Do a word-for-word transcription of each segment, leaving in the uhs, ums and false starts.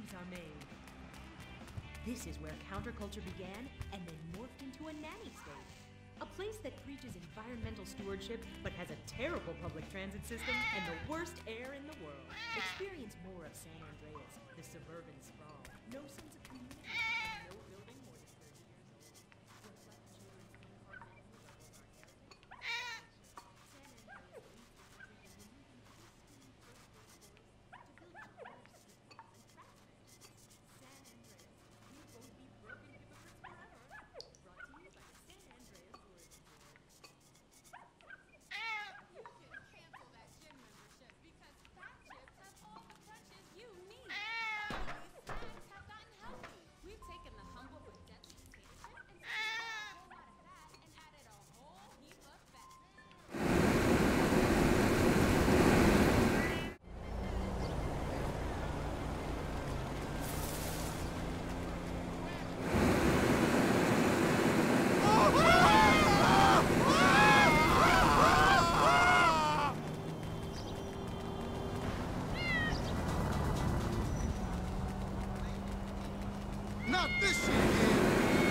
dreams are made. This is where counterculture began and then morphed into a nanny state. A place that preaches environmental stewardship but has a terrible public transit system and the worst air in the world. Experience more of San Andreas, the suburban sprawl. No sense of community, and no building more than thirty years old. Reflect children's incarnate level of our heritage. San Andreas leads the country in removing pristine first-rate forests to build diverse citizens and craftsmen. San Andreas, we won't be broken hypocrites forever. Brought to you by the San Andreas Tourism Board. You can cancel that gym membership because Fat Chips has all the crunches you need. These snacks have gotten healthy. We've taken the humble but deadly potato chip and taken a whole lot of fat and added a whole heap of fat. Not this shit again!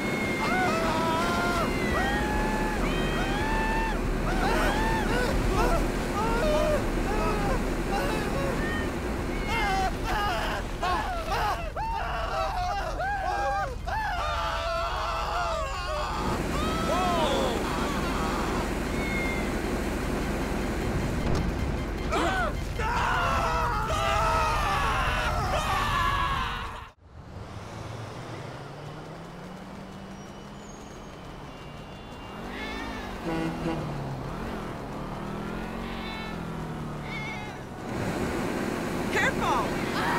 Careful!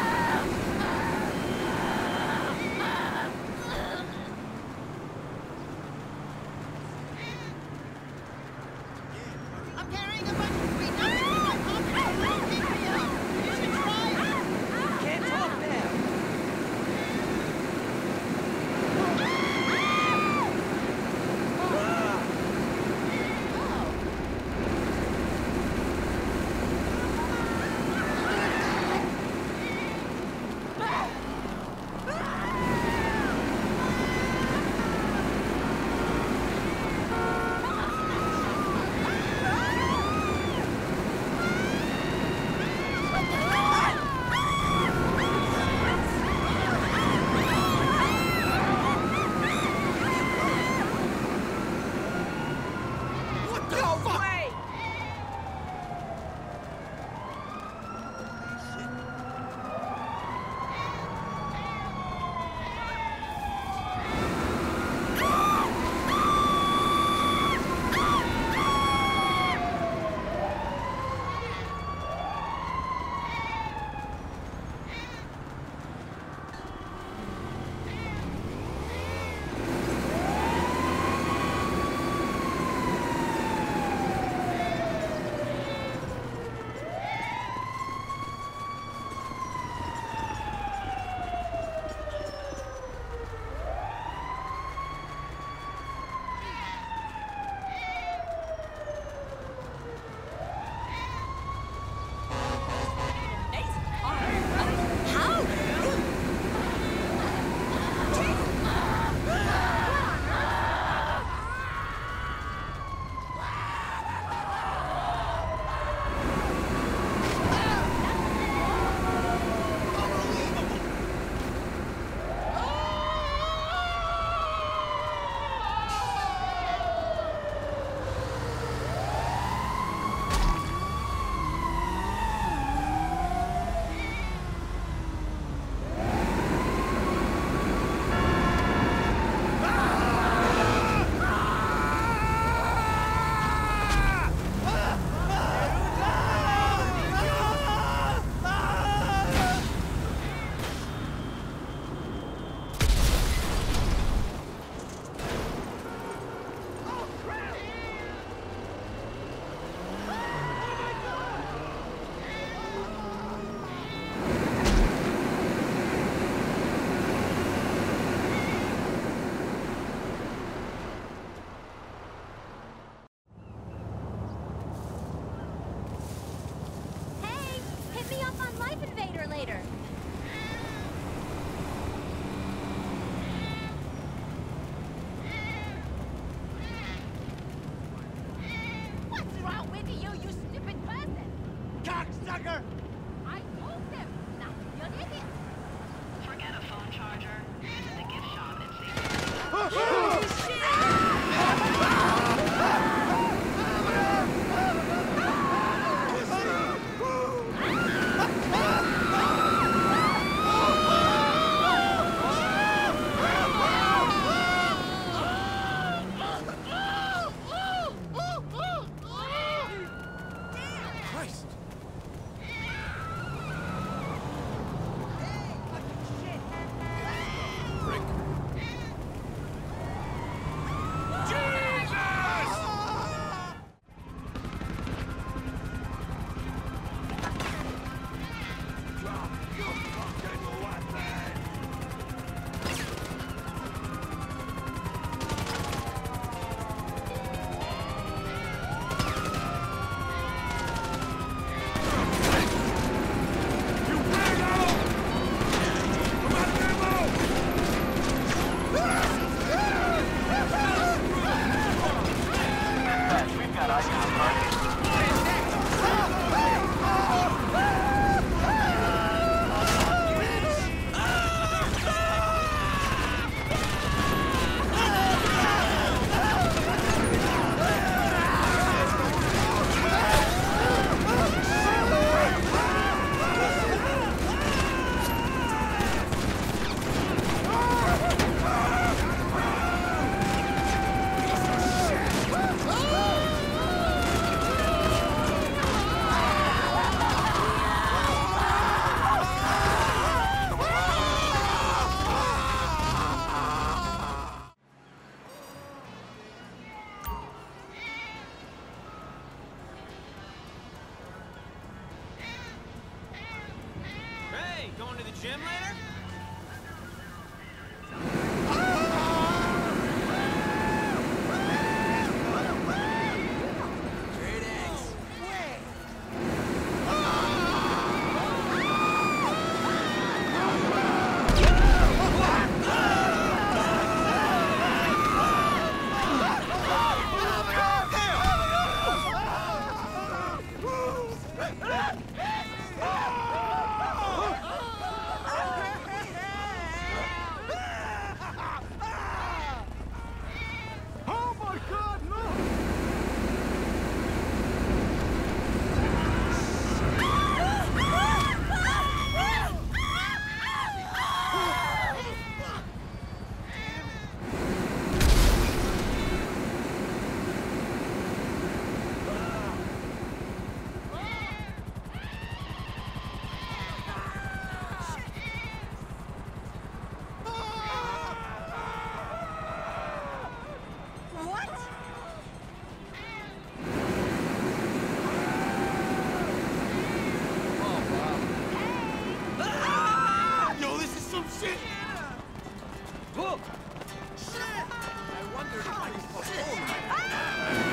I'm carrying a bunch of sweet nuggets in my pocket. I will keep me up. You should try it. Can't talk now. Look! Shit! I wondered if I could postpone my...